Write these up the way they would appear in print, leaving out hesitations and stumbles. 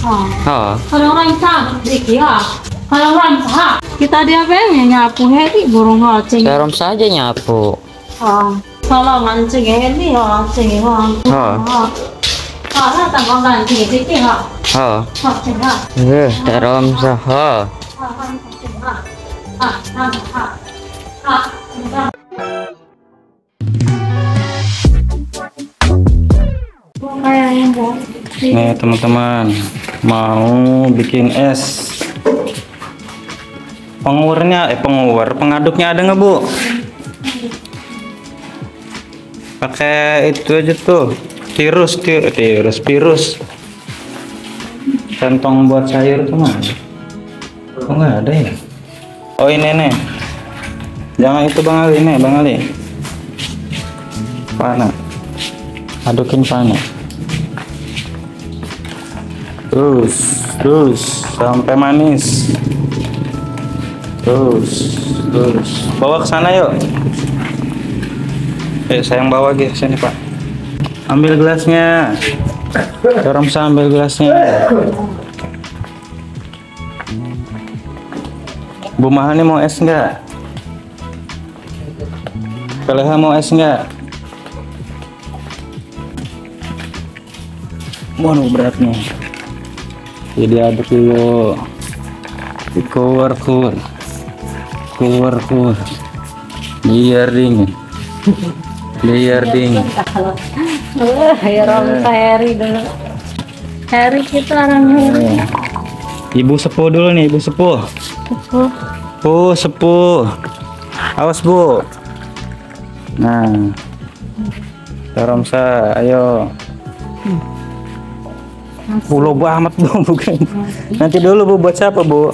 Oh. Kalau orang sah, ya. Kalau orang sah, kita dia pengen nyapu heri burung ngoceng. Serum saja nyapu. Kalau mancing heri, mancing Karena tambah mancing itu mancing serum sah. Nih teman-teman, mau bikin es. Pengaduknya ada nggak Bu? Pakai itu aja tuh, virus. Kantong buat sayur tuh mana? Kok nggak ada ya? Oh ini nih. Jangan itu Bang Ali nih, Bang Ali. Pana. Adukin pana. Terus sampai manis. Terus bawa ke sana yuk. Sayang bawa ke sini Pak. Ambil gelasnya. Orang bisa ambil gelasnya. Bu Mahani mau es nggak? Kaleha mau es nggak? Waduh beratnya. Jadi aduk dulu. Keluar. Biar dingin. Heri dulu. Heri kita orang Heri. Ibu sepuh dulu nih, Ibu sepuh. Sepuh. Awas Bu. Nah. Taromsa, ayo. Pulau amat Bu, bukan. Nanti dulu Bu buat siapa Bu?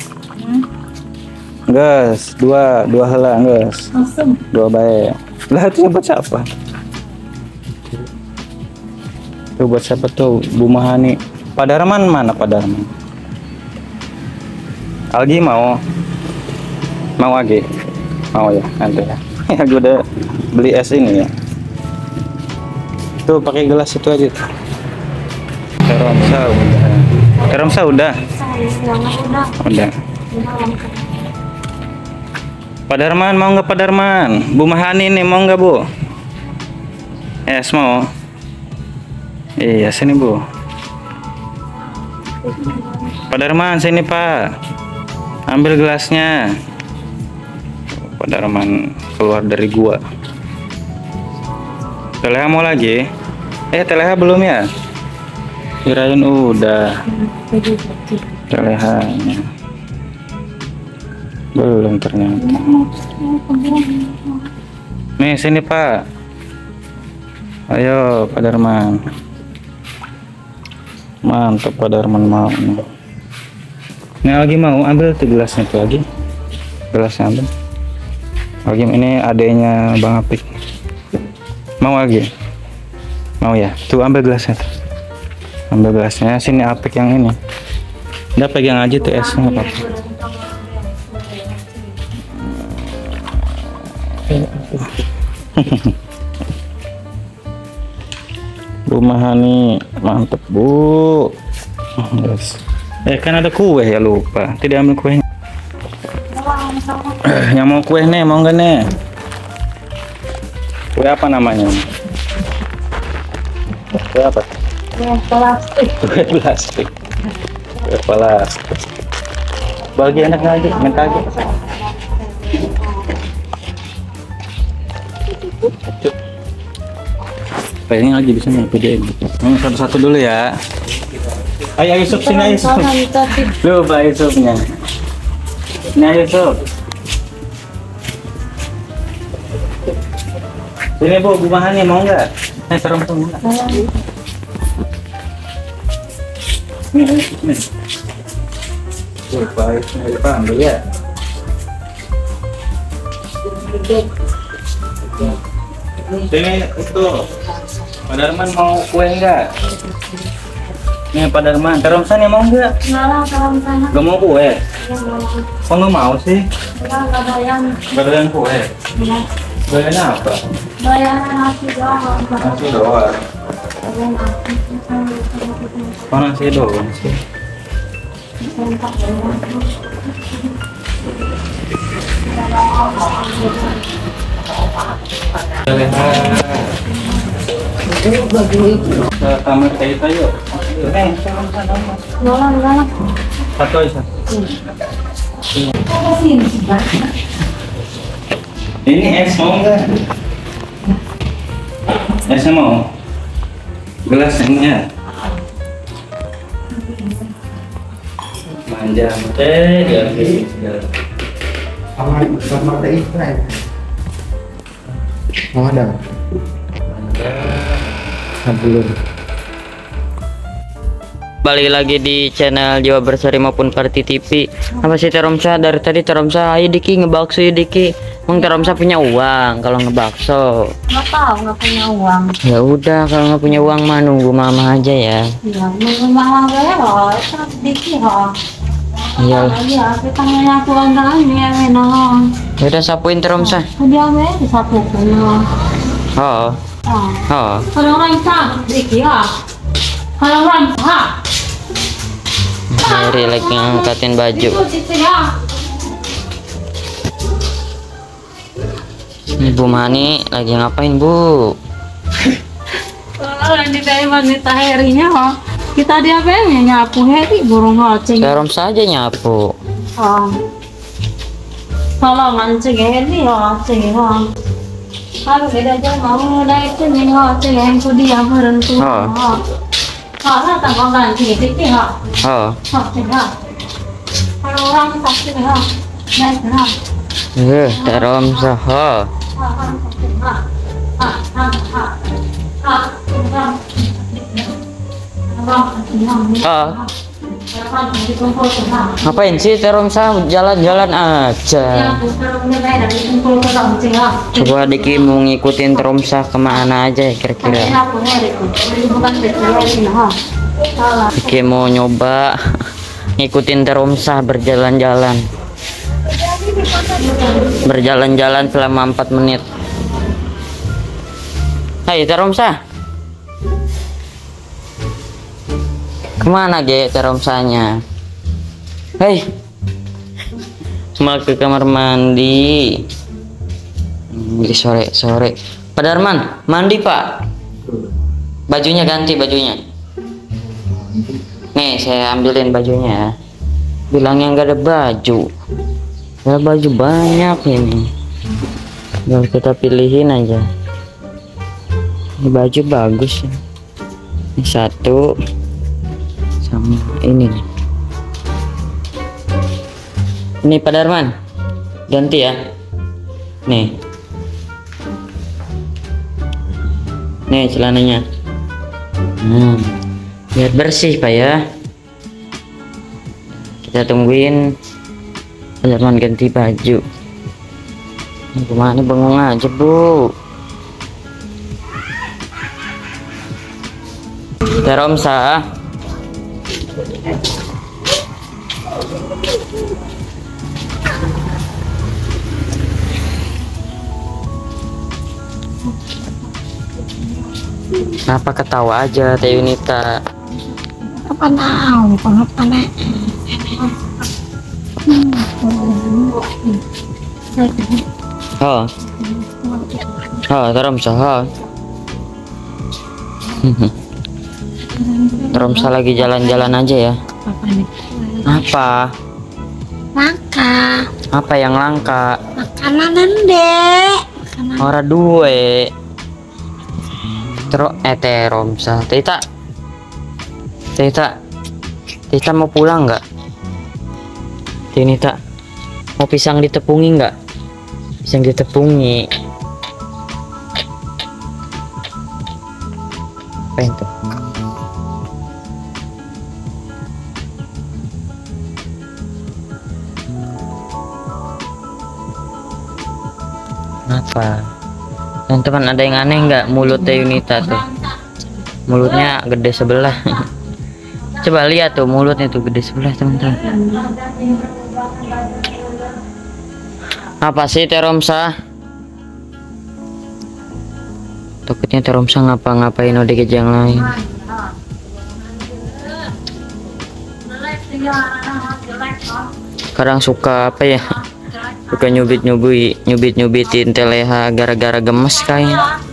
Gas, dua hela gas. Dua baik. Lah itu buat siapa? Tuh buat siapa tuh? Bu Mahani. Pak Darman mana Pak Darman? Algi mau? Mau Agi? Mau ya, nanti ya. Ya gue udah beli es ini ya. Tuh pakai gelas itu aja tuh. Teromsa udah. Udah. Pak Darman mau nggak Pak Darman? Bu Mahani nih mau nggak Bu? Es mau? Iya sini Bu. Pak Darman sini Pak. Ambil gelasnya. Pak Darman keluar dari gua. Teleha mau lagi? Teleha belum ya? Kirain udah. Telehanya belum ternyata. Nih sini Pak. Ayo Pak Darman. Mantap Pak Darman mau. Ini lagi mau ambil tuh gelasnya tuh lagi. Gelasnya ambil. Lagi ini adanya Bang Apik. Mau lagi? Mau ya? Tuh ambil gelasnya tuh. Ambil gelasnya. Sini Apik yang ini. Udah pegang aja tuh esnya apa-apa. Bu Mahani mantep Bu. Yes. Kan ada kue ya, lupa tidak ambil kuenya. Yang mau kue nih mau nggak nih? Kue apa namanya? Kue apa? Kue plastik. Kue plastik. Kue plastik. Bagi anak lagi, minta aja. Kayaknya lagi bisa nih PDM. Satu-satu dulu ya. Ayo Yusuf sini Yusuf. Lupa Yusufnya. Ini Yusuf. Sini Bu Mahani mau nggak? Serem tuh nggak? Lupa ambil ya. Sini itu. Pak Darman mau kue enggak? Nih Pak Darman, Teromsan ya mau enggak? Gak mau kue? Kok nggak mau sih? Gak doyan kue? Doyannya apa? Doyannya nasi doang. Nasi doang. Oh nasi doang sih. Kamar kita yuk. Satu aja. Ini es mau nggak? Esnya mau? Gelasnya. Manja teh dia. Kamar teh Israel. Mau ada? Belum. Balik lagi di channel Jiwa Bersari maupun Party TV. Apa sih Teromsa dari tadi Teromsa ayo Diki ngebakso ya Diki. Emang Teromsa punya uang kalau ngebakso? Nggak tahu, nggak punya uang. Ya udah kalau nggak punya uang mah nunggu mama aja ya. Ya, memang gaya loh, itu sedikit loh. Iya. Ya, kita nanya aku anggaran ya, menang. Ya udah sapuin Teromsa. Dia di satu punya. Oh. Oh. Kalau orang sah, sedikit ya. Kalau orang sah. Mary lagi ngangkatin baju. Ibu Mani lagi ngapain Bu? Kalau yang ditanya wanita Herinya, kita dia pengen nyapu Heri burung ngoceng. Teromsa aja nyapu. Kalau ngancing Heri ngoceng. Kalau beda aja mau naik itu nih ngoceng yang itu dia berhentu. Kalau tambah ganti sedikit ya. Ngoceng ya. Kalau orang sakit ya, naik ya. Teromsa ho. Ngapain sih Teromsa jalan-jalan aja? Coba Diki mau ngikutin Teromsa kemana aja ya kira-kira? Diki mau nyoba ngikutin Teromsa berjalan-jalan. Berjalan-jalan selama 4 menit. Hai Teromsa. Kemana ge Teromsanya? Hei, cuma ke kamar mandi. Di sore. Pak Darman, mandi Pak. Bajunya ganti bajunya. Nih saya ambilin bajunya. Bilangnya nggak ada baju. Ada baju banyak ini. Tinggal kita pilihin aja. Ini baju bagus ya. Ini satu. Sama ini nih. Ini Pak Darman ganti ya. Nih celananya. Biar bersih Pak ya. Kita tungguin Pak Darman ganti baju. Gimana bengong aja Bu. Teromsa. Kenapa ketawa aja Teh Yunita? Apa tahu, apa nih? Teromsa. Teromsa lagi jalan-jalan aja ya. Apa? Langka. Apa yang langka? Makanan dek. Ora duwe. Teromsa. Tita mau pulang nggak? Tinita mau pisang ditepungi nggak? Pisang ditepungi. Apa itu? Apa? Teman-teman ada yang aneh nggak mulut Teh Yunita tuh? Mulutnya gede sebelah. Coba lihat tuh mulutnya tuh gede sebelah teman-teman. Apa sih Teromsa? Takutnya Teromsa ngapa-ngapain ODG yang lain. Iya, jelek oh. Kadang suka apa ya? Suka nyubit-nyubitin teleha gara-gara gemes kayaknya.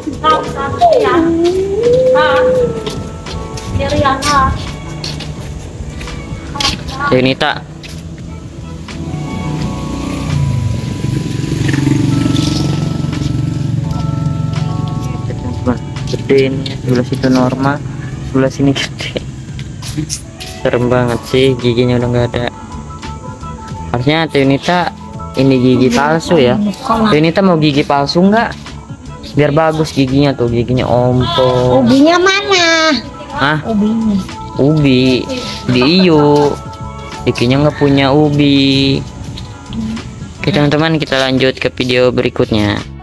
Nita. Gede ini, sebelah situ normal, sebelah sini gede. Serem banget sih, giginya udah nggak ada. Harusnya Nita ini gigi palsu ya. Nita mau gigi palsu nggak? Biar bagus giginya tuh, giginya ompong. Ubinya mana? Hah? Ubinya. Ubi di Iyu. Giginya nggak punya ubi. Oke teman-teman, kita lanjut ke video berikutnya.